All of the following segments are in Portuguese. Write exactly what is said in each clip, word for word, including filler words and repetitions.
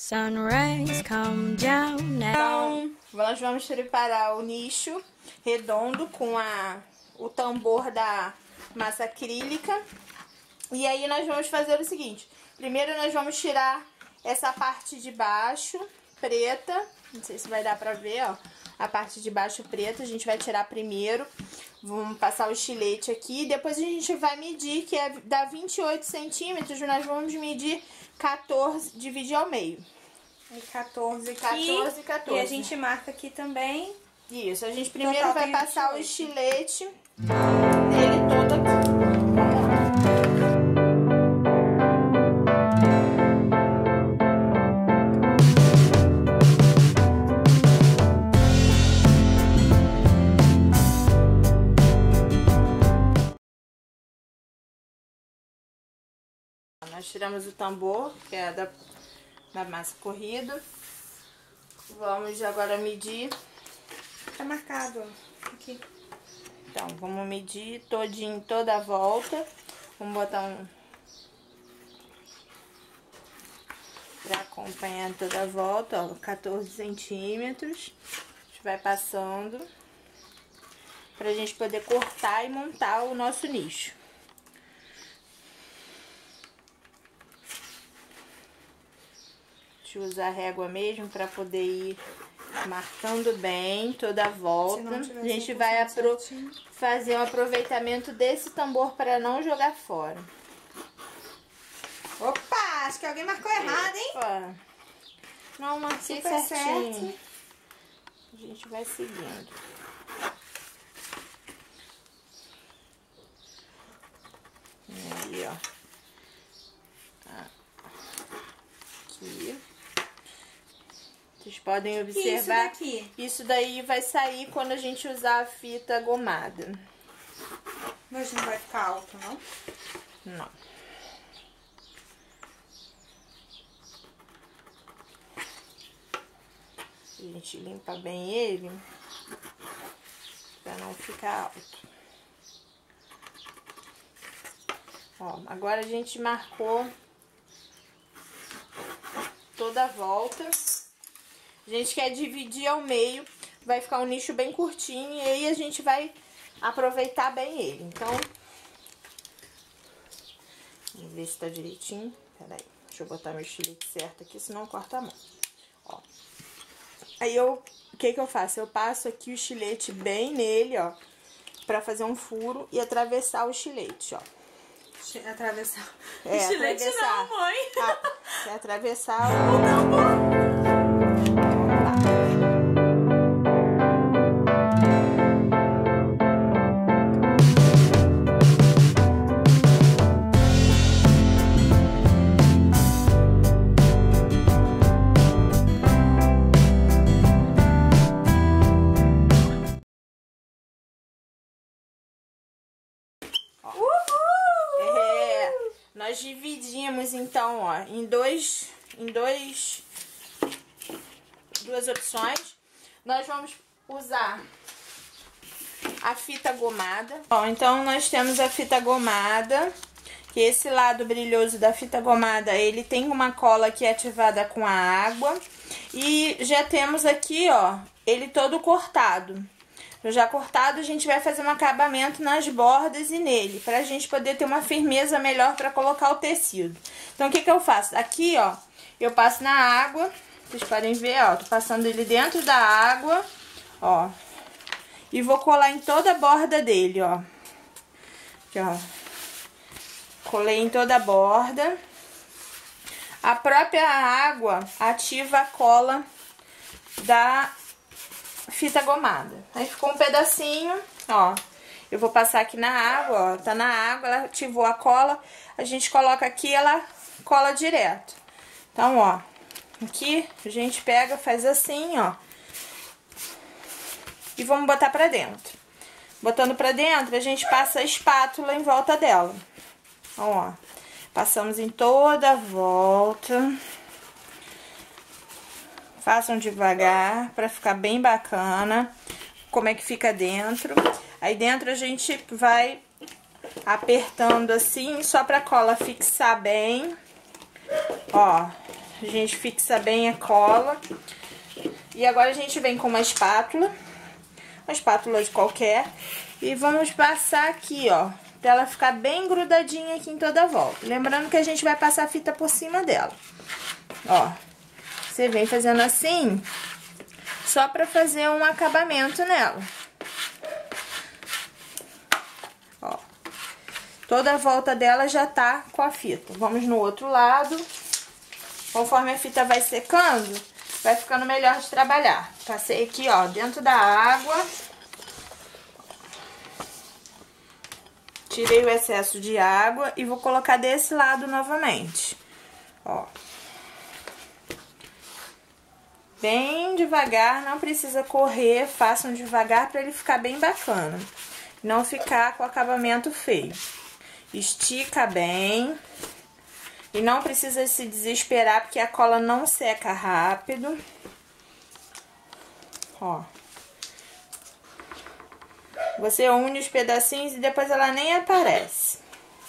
Sunrise come down now. Então, nós vamos preparar o nicho redondo com a, o tambor da massa acrílica. E aí nós vamos fazer o seguinte. Primeiro nós vamos tirar essa parte de baixo, preta. Não sei se vai dar pra ver, ó. A parte de baixo preta, a gente vai tirar primeiro. Vamos passar o estilete aqui. Depois a gente vai medir, que é dá vinte e oito centímetros. Nós vamos medir quatorze, dividir ao meio. E quatorze aqui. quatorze, quatorze. E a gente marca aqui também. Isso, a gente primeiro Total vai tem passar vinte e oito. o estilete nele todo aqui. Nós tiramos o tambor, que é da, da massa corrida. Vamos agora medir. Tá marcado, ó. Aqui. Então, vamos medir todinho, toda a volta. Vamos botar um... Pra acompanhar toda a volta, ó, quatorze centímetros. A gente vai passando. Pra gente poder cortar e montar o nosso nicho. Deixa eu usar a régua mesmo para poder ir marcando bem toda a volta. A gente vai apro fazer um aproveitamento desse tambor para não jogar fora. Opa, acho que alguém marcou errado, hein? Opa. Não, marquei Super certinho. certo. A gente vai seguindo. E aí, ó. Aqui. Vocês podem observar, isso daqui? Isso daí vai sair quando a gente usar a fita gomada. Mas não vai ficar alto, não? Não. A gente limpa bem ele, pra não ficar alto. Ó, agora a gente marcou toda a volta. A gente quer dividir ao meio, vai ficar um nicho bem curtinho e aí a gente vai aproveitar bem ele. Então, vamos ver se tá direitinho. Peraí, deixa eu botar meu estilete certo aqui, senão corta a mão. Ó. Aí eu, o que que eu faço? Eu passo aqui o estilete bem nele, ó, pra fazer um furo e atravessar o estilete, ó. Atravessar. É, Estilete atravessar. não, mãe. Ah, é atravessar o tambor. Nós dividimos então, ó, em dois, em dois, duas opções. Nós vamos usar a fita gomada. Ó, então nós temos a fita gomada, que esse lado brilhoso da fita gomada, ele tem uma cola aqui ativada com a água. E já temos aqui, ó, ele todo cortado. Já cortado, a gente vai fazer um acabamento nas bordas e nele, pra gente poder ter uma firmeza melhor pra colocar o tecido. Então, o que que eu faço? Aqui, ó, eu passo na água, vocês podem ver, ó, tô passando ele dentro da água, ó, e vou colar em toda a borda dele, ó. Aqui, ó. Colei em toda a borda. A própria água ativa a cola da fita gomada. Aí ficou um pedacinho, ó. Eu vou passar aqui na água, ó. Tá na água, ela ativou a cola. A gente coloca aqui, ela cola direto. Então, ó. Aqui a gente pega, faz assim, ó. E vamos botar pra dentro. Botando pra dentro, a gente passa a espátula em volta dela. Então, ó. Passamos em toda a volta. Façam devagar pra ficar bem bacana. Como é que fica dentro. Aí dentro a gente vai apertando assim, só pra cola fixar bem. Ó, A gente fixa bem a cola. E agora a gente vem com uma espátula, uma espátula de qualquer, e vamos passar aqui, ó, pra ela ficar bem grudadinha aqui em toda a volta. Lembrando que a gente vai passar a fita por cima dela. Ó, você vem fazendo assim, só pra fazer um acabamento nela. Ó, toda a volta dela já tá com a fita. Vamos no outro lado. Conforme a fita vai secando, vai ficando melhor de trabalhar. Passei aqui, ó, dentro da água. Tirei o excesso de água e vou colocar desse lado novamente. Ó. Bem devagar, não precisa correr, façam devagar para ele ficar bem bacana. Não ficar com acabamento feio. Estica bem. E não precisa se desesperar, porque a cola não seca rápido. Ó. Você une os pedacinhos e depois ela nem aparece.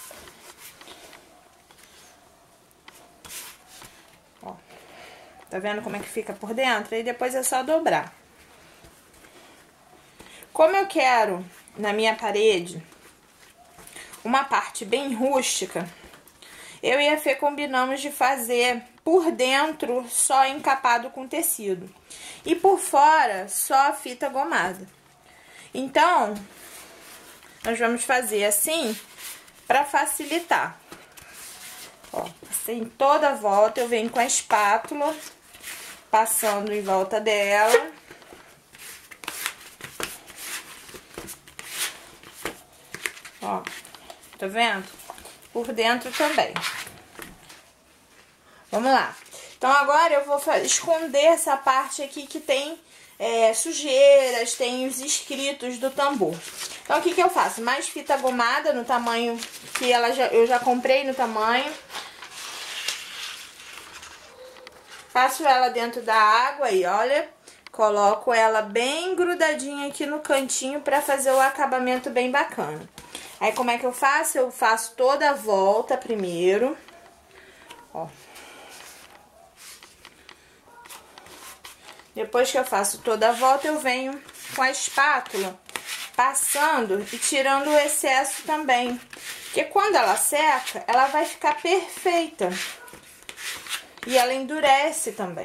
Ó. Tá vendo como é que fica por dentro? Aí depois é só dobrar. Como eu quero, na minha parede, uma parte bem rústica, eu e a Fê combinamos de fazer por dentro só encapado com tecido. E por fora só a fita gomada. Então, nós vamos fazer assim para facilitar. Ó, assim, toda a volta eu venho com a espátula, passando em volta dela. Ó, tá vendo? Por dentro também. Vamos lá. Então, agora eu vou esconder essa parte aqui que tem é, sujeiras, tem os escritos do tambor. Então, o que que eu faço? Mais fita gomada no tamanho que ela já, eu já comprei no tamanho. Passo ela dentro da água e olha, coloco ela bem grudadinha aqui no cantinho para fazer o acabamento bem bacana. Aí, como é que eu faço? Eu faço toda a volta primeiro. Ó. Depois que eu faço toda a volta, eu venho com a espátula, passando e tirando o excesso também. Porque quando ela seca, ela vai ficar perfeita. E ela endurece também.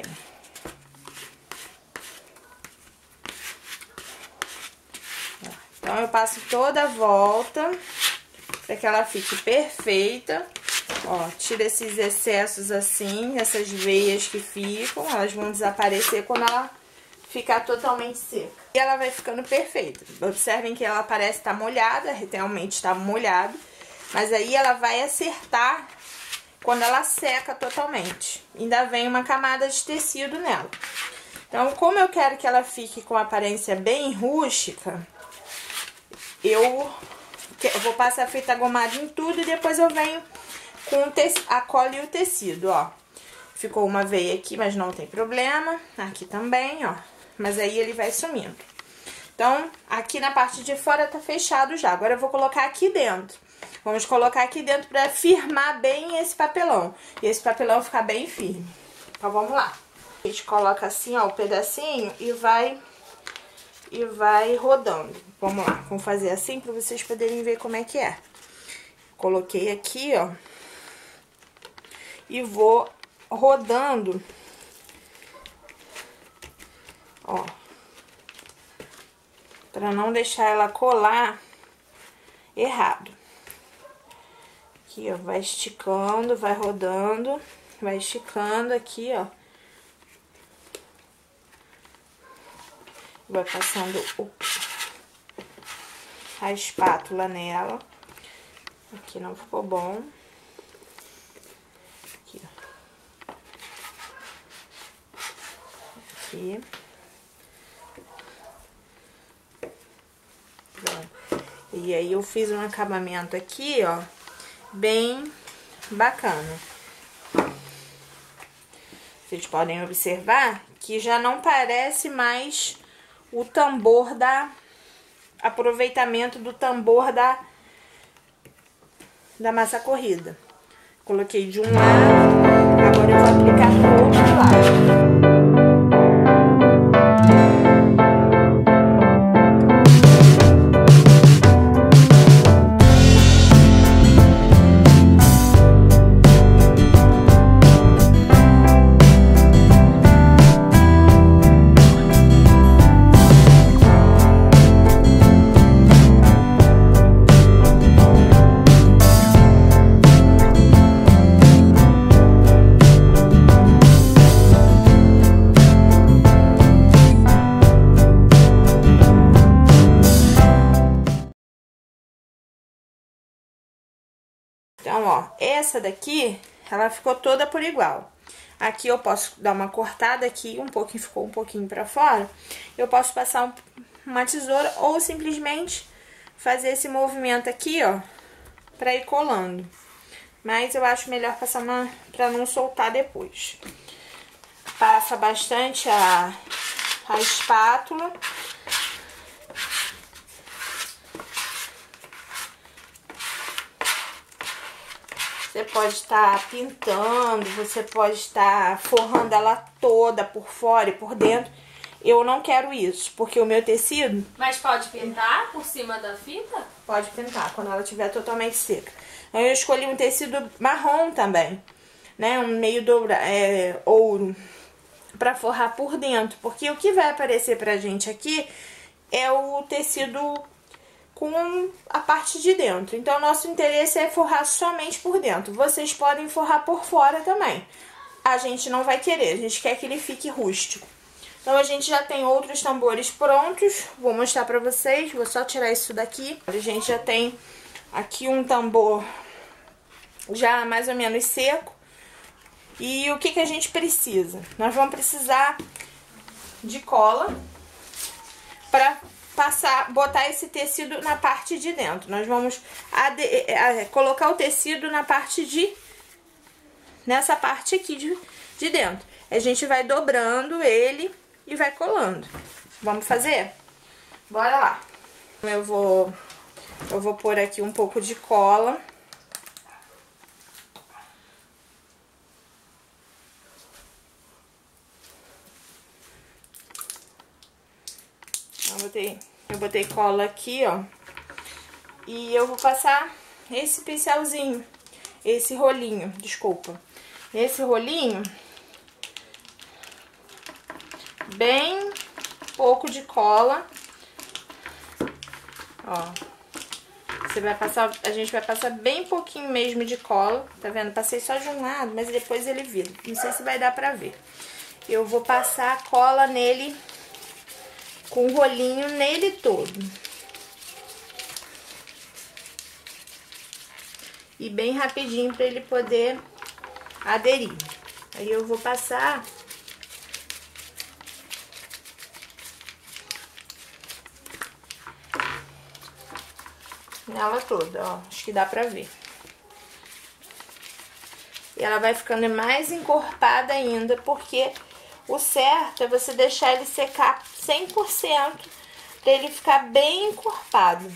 Então, eu passo toda a volta para que ela fique perfeita. Ó, tira esses excessos assim, essas veias que ficam, elas vão desaparecer quando ela ficar totalmente seca. E ela vai ficando perfeita. Observem que ela parece estar molhada, realmente está molhada, mas aí ela vai acertar quando ela seca totalmente. Ainda vem uma camada de tecido nela. Então, como eu quero que ela fique com aparência bem rústica, eu vou passar a fita gomada em tudo e depois eu venho com a cola e o tecido, ó. Ficou uma veia aqui, mas não tem problema. Aqui também, ó. Mas aí ele vai sumindo. Então, aqui na parte de fora tá fechado já. Agora eu vou colocar aqui dentro. Vamos colocar aqui dentro pra firmar bem esse papelão. E esse papelão ficar bem firme. Então, vamos lá. A gente coloca assim, ó, o pedacinho e vai... E vai rodando. Vamos lá, vamos fazer assim pra vocês poderem ver como é que é. Coloquei aqui, ó. E vou rodando. Ó. Pra não deixar ela colar errado. Aqui, ó, vai esticando, vai rodando. Vai esticando aqui, ó. Vai passando o, a espátula nela. Aqui não ficou bom. Aqui, ó. Aqui. Pronto. E aí eu fiz um acabamento aqui, ó, bem bacana. Vocês podem observar que já não parece mais o tambor da... aproveitamento do tambor da... da massa corrida. Coloquei de um lado, agora eu vou aplicar do modelagem. Então, ó, essa daqui, ela ficou toda por igual. Aqui eu posso dar uma cortada aqui, um pouquinho, ficou um pouquinho pra fora. Eu posso passar um, uma tesoura ou simplesmente fazer esse movimento aqui, ó, pra ir colando. Mas eu acho melhor passar uma, pra não soltar depois. Passa bastante a, a espátula. Você pode estar pintando, você pode estar forrando ela toda por fora e por dentro. Eu não quero isso, porque o meu tecido... Mas pode pintar por cima da fita? Pode pintar, quando ela estiver totalmente seca. Eu escolhi um tecido marrom também, né? Um meio doura, é, ouro, pra forrar por dentro. Porque o que vai aparecer pra gente aqui é o tecido com a parte de dentro. Então, nosso interesse é forrar somente por dentro. Vocês podem forrar por fora também. A gente não vai querer, a gente quer que ele fique rústico. Então, a gente já tem outros tambores prontos. Vou mostrar pra vocês, vou só tirar isso daqui. A gente já tem aqui um tambor já mais ou menos seco. E o que que a gente precisa? Nós vamos precisar de cola pra passar, botar esse tecido na parte de dentro. Nós vamos ade colocar o tecido na parte de... Nessa parte aqui de, de dentro. A gente vai dobrando ele e vai colando. Vamos fazer? Bora lá. Eu vou, eu vou pôr aqui um pouco de cola. Eu botei, eu botei cola aqui, ó. E eu vou passar esse pincelzinho, esse rolinho, desculpa. Esse rolinho, bem pouco de cola. Ó. Você vai passar, a gente vai passar bem pouquinho mesmo de cola. Tá vendo? Passei só de um lado, mas depois ele vira. Não sei se vai dar pra ver. Eu vou passar a cola nele, com o rolinho nele todo. E bem rapidinho para ele poder aderir. Aí eu vou passar nela toda, ó. Acho que dá pra ver. E ela vai ficando mais encorpada ainda, porque o certo é você deixar ele secar cem por cento para ele ficar bem encorpado.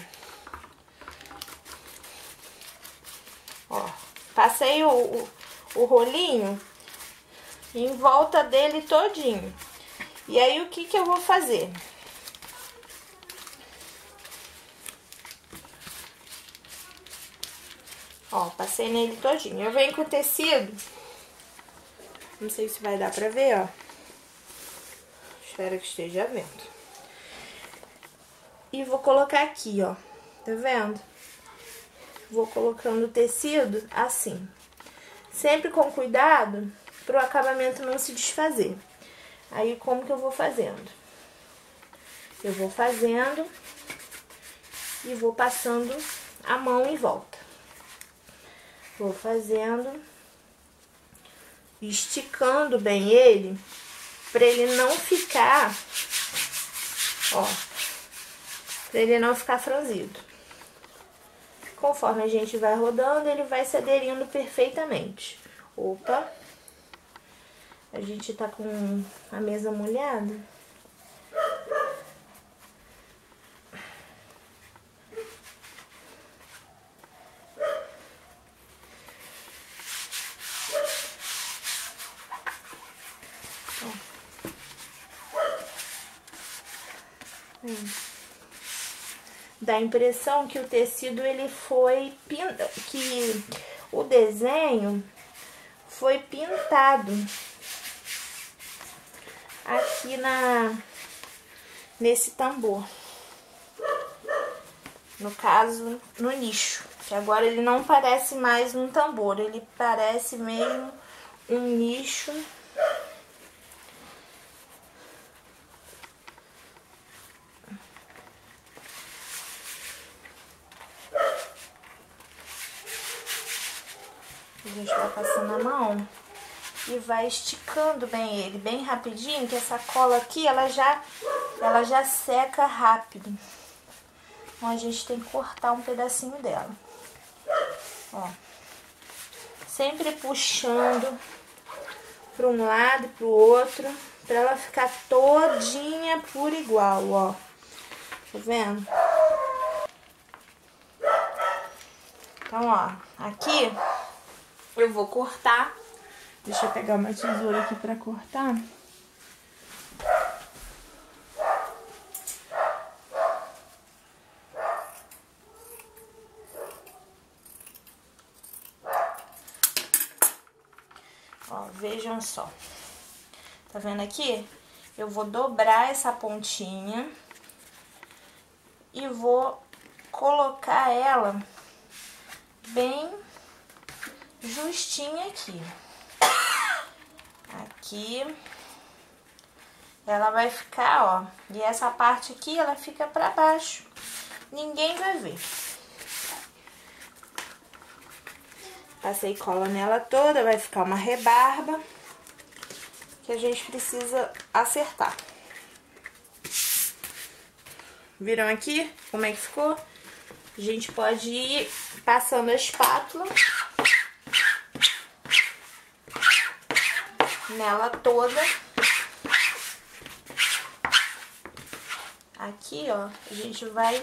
Ó, passei o, o, o rolinho em volta dele todinho. E aí, o que que eu vou fazer? Ó, passei nele todinho. Eu venho com o tecido. Não sei se vai dar pra ver, ó. Espero que esteja vendo. E vou colocar aqui, ó. Tá vendo? Vou colocando o tecido assim. Sempre com cuidado pro acabamento não se desfazer. Aí, como que eu vou fazendo? Eu vou fazendo e vou passando a mão em volta. Vou fazendo, esticando bem ele, pra ele não ficar, ó, pra ele não ficar franzido. Conforme a gente vai rodando, ele vai se aderindo perfeitamente. Opa! A gente tá com a mesa molhada. Hum. Dá a impressão que o tecido ele foi pintado, que o desenho foi pintado aqui na nesse tambor. No caso, no nicho, que agora ele não parece mais um tambor, ele parece mesmo um nicho. A gente vai passando a mão e vai esticando bem ele, bem rapidinho, que essa cola aqui, ela já, ela já seca rápido. Então, a gente tem que cortar um pedacinho dela. Ó. Sempre puxando para um lado e para o outro, para ela ficar todinha por igual, ó. Tá vendo? Então, ó, aqui eu vou cortar. Deixa eu pegar uma tesoura aqui para cortar. Ó, vejam só. Tá vendo aqui? Eu vou dobrar essa pontinha e vou colocar ela bem justinha aqui. Aqui. Ela vai ficar, ó. E essa parte aqui, ela fica pra baixo. Ninguém vai ver. Passei cola nela toda, vai ficar uma rebarba que a gente precisa acertar. Viram aqui como é que ficou? A gente pode ir passando a espátula nela toda. Aqui, ó, a gente vai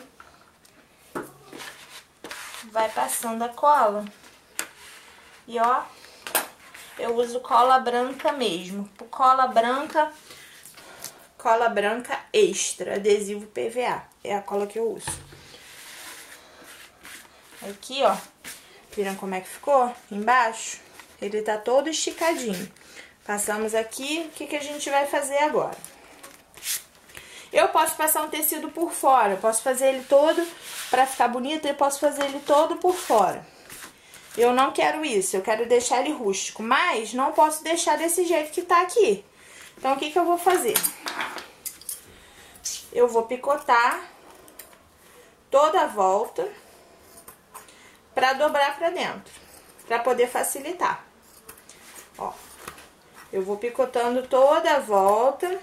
vai passando a cola. E ó, eu uso cola branca mesmo. Cola branca, cola branca extra, adesivo P V A. É a cola que eu uso. Aqui, ó, viram como é que ficou? Embaixo, ele tá todo esticadinho. Passamos aqui, o que que a gente vai fazer agora? Eu posso passar um tecido por fora, eu posso fazer ele todo pra ficar bonito, eu posso fazer ele todo por fora. Eu não quero isso, eu quero deixar ele rústico, mas não posso deixar desse jeito que tá aqui. Então, o que que eu vou fazer? Eu vou picotar toda a volta pra dobrar pra dentro, pra poder facilitar. Ó, eu vou picotando toda a volta.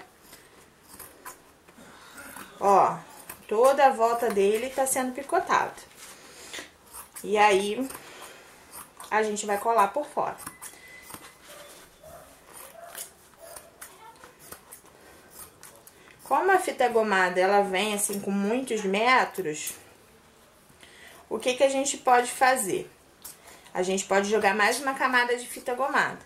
Ó, toda a volta dele tá sendo picotado. E aí a gente vai colar por fora. Como a fita gomada, ela vem assim com muitos metros, o que que a gente pode fazer? A gente pode jogar mais uma camada de fita gomada.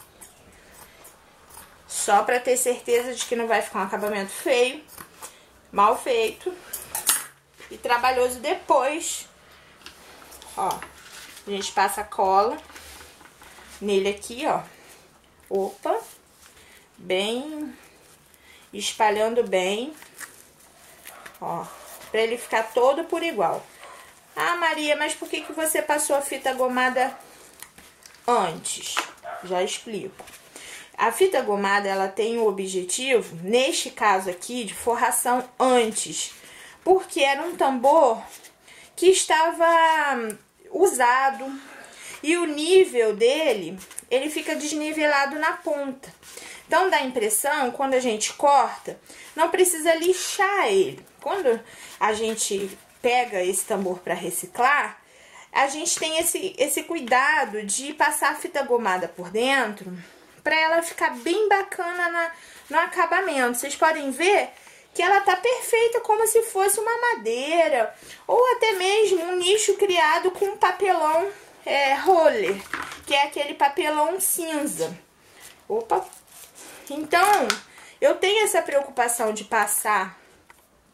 Só pra ter certeza de que não vai ficar um acabamento feio, mal feito e trabalhoso depois. Ó. A gente passa cola nele aqui, ó. Opa. Bem, espalhando bem. Ó, pra ele ficar todo por igual. Ah, Maria, mas por que que você passou a fita gomada antes? Já explico. A fita gomada, ela tem o objetivo, neste caso aqui, de forração antes. Porque era um tambor que estava usado e o nível dele, ele fica desnivelado na ponta. Então, dá a impressão, quando a gente corta, não precisa lixar ele. Quando a gente pega esse tambor para reciclar, a gente tem esse, esse cuidado de passar a fita gomada por dentro para ela ficar bem bacana na, no acabamento. Vocês podem ver que ela tá perfeita, como se fosse uma madeira, ou até mesmo um nicho criado com papelão é, roller, que é aquele papelão cinza. Opa! Então, eu tenho essa preocupação de passar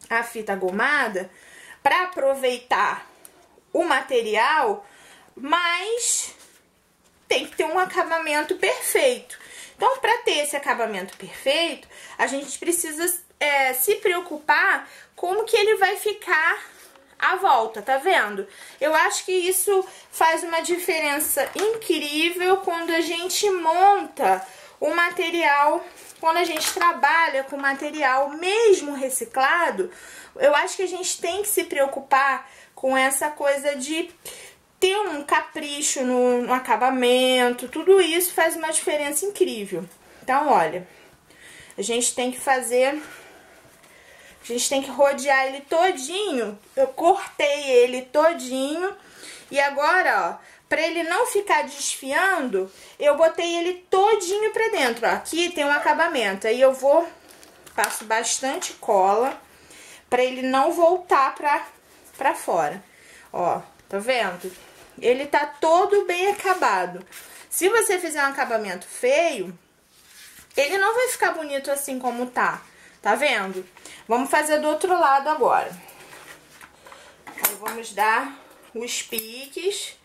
a fita gomada para aproveitar o material, mas tem que ter um acabamento perfeito. Então, para ter esse acabamento perfeito, a gente precisa é, se preocupar como que ele vai ficar à volta, tá vendo? Eu acho que isso faz uma diferença incrível quando a gente monta o material, quando a gente trabalha com material mesmo reciclado. Eu acho que a gente tem que se preocupar com essa coisa de ter um capricho no, no acabamento. Tudo isso faz uma diferença incrível. Então, olha, a gente tem que fazer... A gente tem que rodear ele todinho. Eu cortei ele todinho. E agora, ó, pra ele não ficar desfiando, eu botei ele todinho pra dentro, ó. Aqui tem um acabamento. Aí eu vou... Passo bastante cola pra ele não voltar pra, pra fora. Ó, tá vendo? Ele tá todo bem acabado. Se você fizer um acabamento feio, ele não vai ficar bonito assim como tá. Tá vendo? Vamos fazer do outro lado agora. Aí vamos dar os piques.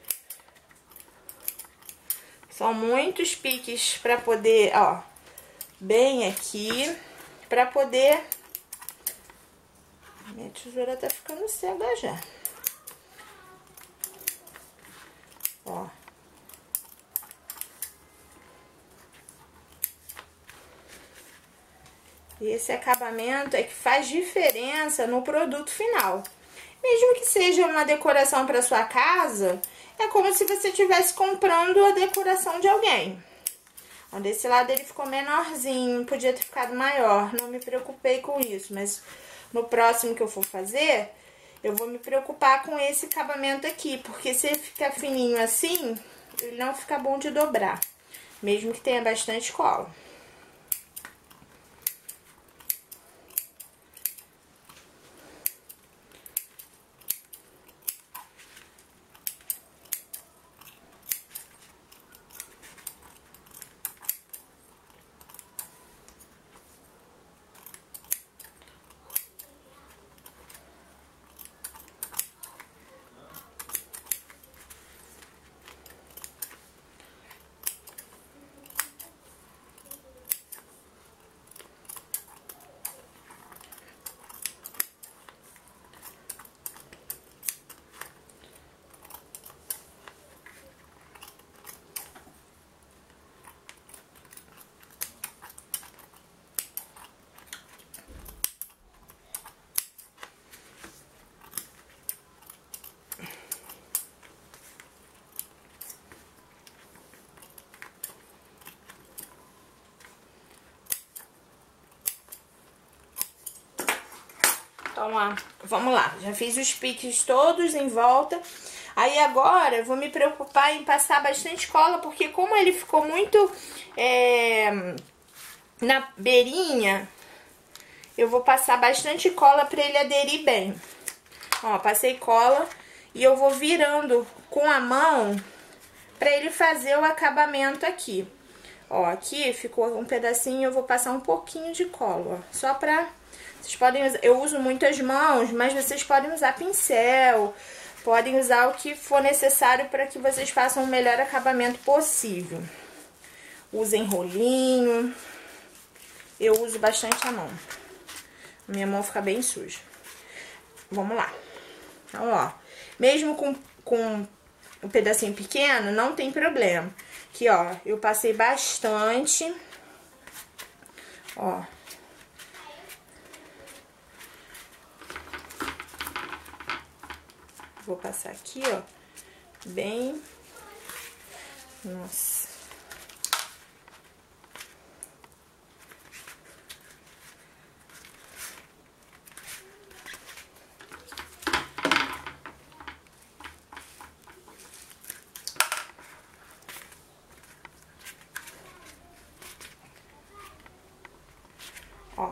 São muitos piques pra poder, ó, bem aqui, pra poder... Minha tesoura tá ficando cega já. Ó. E esse acabamento é que faz diferença no produto final. Mesmo que seja uma decoração para sua casa, é como se você estivesse comprando a decoração de alguém. Ó, desse lado ele ficou menorzinho, podia ter ficado maior. Não me preocupei com isso, mas no próximo que eu for fazer, eu vou me preocupar com esse acabamento aqui. Porque se ele ficar fininho assim, ele não fica bom de dobrar, mesmo que tenha bastante cola. Então, ó, vamos lá. Já fiz os piques todos em volta. Aí agora eu vou me preocupar em passar bastante cola, porque como ele ficou muito é, na beirinha, eu vou passar bastante cola pra ele aderir bem. Ó, passei cola e eu vou virando com a mão pra ele fazer o acabamento aqui. Ó, aqui ficou um pedacinho, eu vou passar um pouquinho de cola, ó, só pra... Vocês podem usar, eu uso muito as mãos, mas vocês podem usar pincel, podem usar o que for necessário para que vocês façam o melhor acabamento possível. Usem rolinho, eu uso bastante a mão, minha mão fica bem suja. Vamos lá. Então, ó, mesmo com, com um pedacinho pequeno, não tem problema. Aqui, ó, eu passei bastante, ó. Vou passar aqui, ó, bem... Nossa. Ó.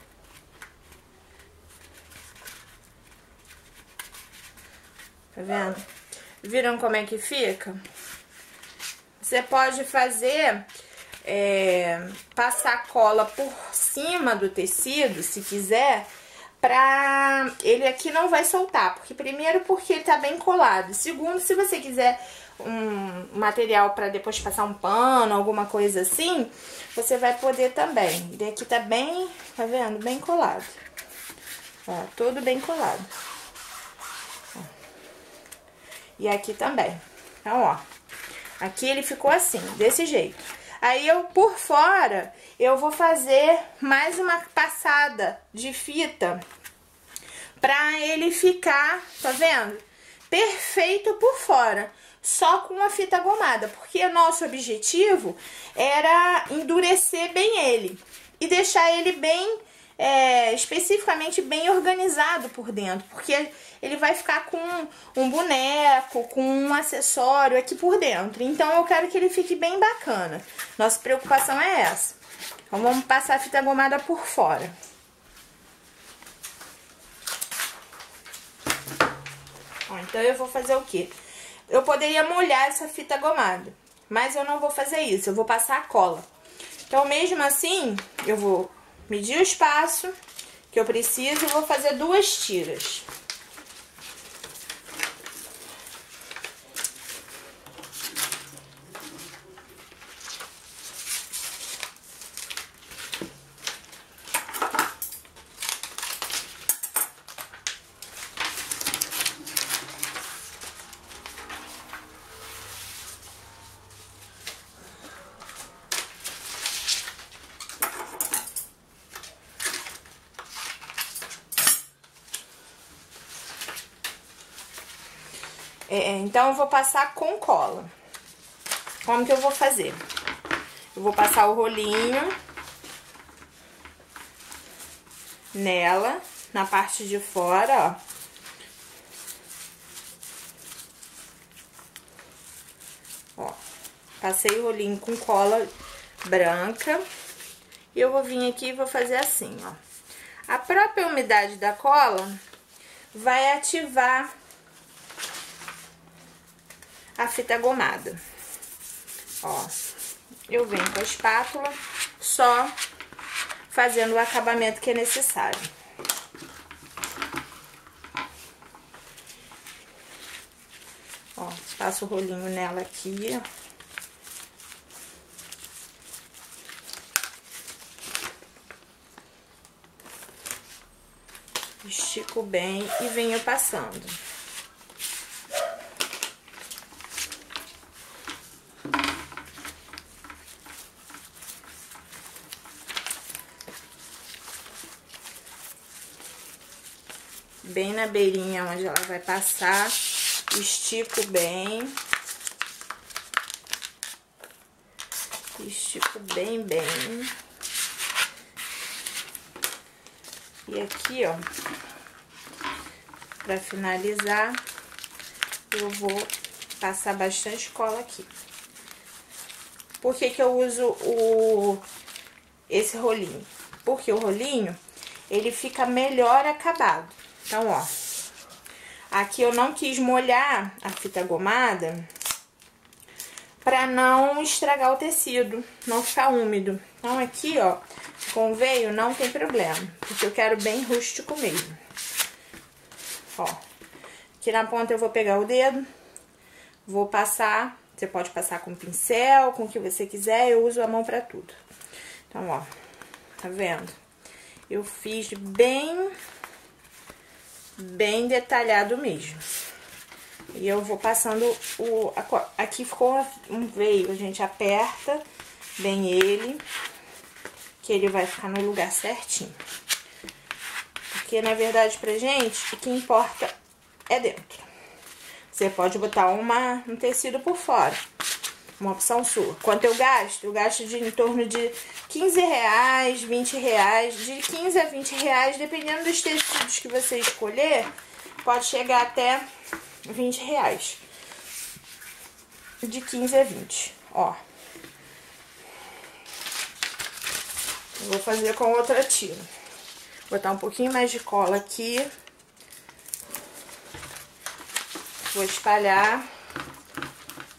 Tá vendo? Viram como é que fica? Você pode fazer, é, passar cola por cima do tecido, se quiser, pra... ele aqui não vai soltar, porque primeiro porque ele tá bem colado, segundo, se você quiser um material pra depois passar um pano, alguma coisa assim, você vai poder também. Ele aqui tá bem, tá vendo? Bem colado. Ó, todo bem colado. Ó. E aqui também. Então, ó, aqui ele ficou assim, desse jeito. Aí eu, por fora, eu vou fazer mais uma passada de fita pra ele ficar, tá vendo? Perfeito por fora, só com a fita gomada, porque o nosso objetivo era endurecer bem ele e deixar ele bem, é, especificamente bem organizado por dentro, porque ele vai ficar com um boneco, com um acessório aqui por dentro. Então eu quero que ele fique bem bacana. Nossa preocupação é essa. Então vamos passar a fita gomada por fora. Ó, então eu vou fazer o quê? Eu poderia molhar essa fita gomada, mas eu não vou fazer isso, eu vou passar a cola. Então mesmo assim, eu vou medir o espaço que eu preciso e vou fazer duas tiras. É, então eu vou passar com cola. Como que eu vou fazer? Eu vou passar o rolinho nela, na parte de fora, ó. Ó, passei o rolinho com cola branca. E eu vou vir aqui e vou fazer assim, ó. A própria umidade da cola vai ativar a fita gomada. Ó, eu venho com a espátula, só fazendo o acabamento que é necessário. Ó, passo o rolinho nela aqui, ó. Estico bem e venho passando. Bem na beirinha onde ela vai passar, estico bem. Estico bem, bem. E aqui, ó, pra finalizar, eu vou passar bastante cola aqui. Por que que eu uso o, esse rolinho? Porque o rolinho, ele fica melhor acabado. Então, ó, aqui eu não quis molhar a fita gomada pra não estragar o tecido, não ficar úmido. Então, aqui, ó, com o veio não tem problema, porque eu quero bem rústico mesmo. Ó, aqui na ponta eu vou pegar o dedo, vou passar, você pode passar com pincel, com o que você quiser, eu uso a mão pra tudo. Então, ó, tá vendo? Eu fiz bem... bem detalhado mesmo. E eu vou passando o... aqui ficou um veio, a gente aperta bem ele, que ele vai ficar no lugar certinho. Porque, na verdade, pra gente, o que importa é dentro. Você pode botar uma, um tecido por fora, uma opção sua. Quanto eu gasto? Eu gasto de em torno de quinze reais, vinte reais, de quinze a vinte reais, dependendo dos tecidos que você escolher, pode chegar até vinte reais. De quinze a vinte, ó. Eu vou fazer com outra tira. Botar um pouquinho mais de cola aqui. Vou espalhar.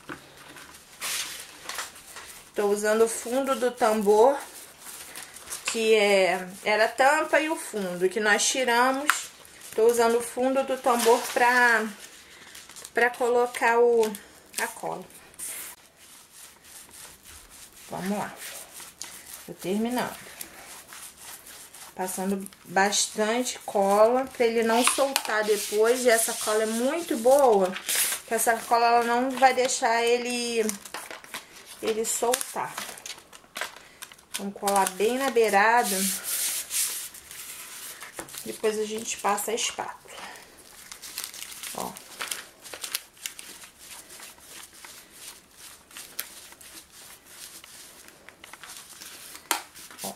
Tô usando o fundo do tambor, que é, era a tampa e o fundo, que nós tiramos. Tô usando o fundo do tambor pra, pra colocar o, a cola. Vamos lá. Tô terminando. Passando bastante cola pra ele não soltar depois. E essa cola é muito boa, que essa cola ela não vai deixar ele, ele soltar. Vamos colar bem na beirada. Depois a gente passa a espátula. Ó. Ó.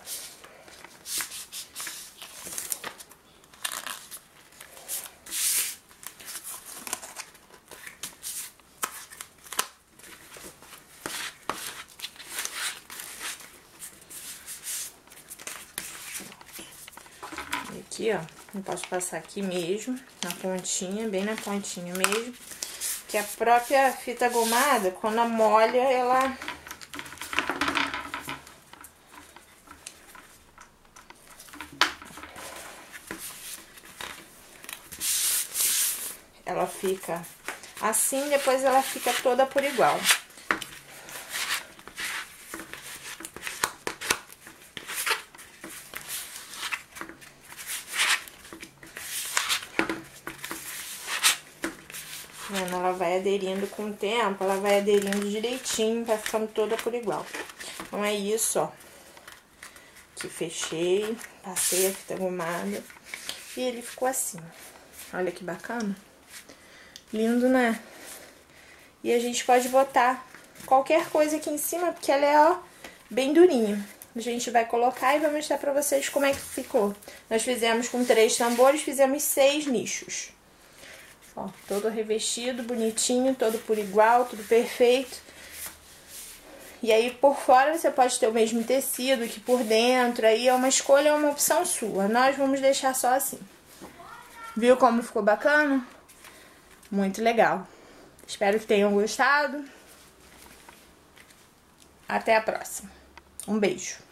Aqui, ó, eu posso passar aqui mesmo, na pontinha, bem na pontinha mesmo, que a própria fita gomada, quando molha, ela... Ela fica assim, depois ela fica toda por igual. Ela vai aderindo com o tempo, ela vai aderindo direitinho, vai ficando toda por igual. Então é isso, ó. Aqui fechei, passei a fita gomada e ele ficou assim. Olha que bacana. Lindo, né? E a gente pode botar qualquer coisa aqui em cima, porque ela é, ó, bem durinha. A gente vai colocar e vai mostrar pra vocês como é que ficou. Nós fizemos com três tambores, fizemos seis nichos. Ó, todo revestido, bonitinho, todo por igual, tudo perfeito. E aí, por fora, você pode ter o mesmo tecido que por dentro. Aí é uma escolha, é uma opção sua. Nós vamos deixar só assim. Viu como ficou bacana? Muito legal. Espero que tenham gostado. Até a próxima. Um beijo.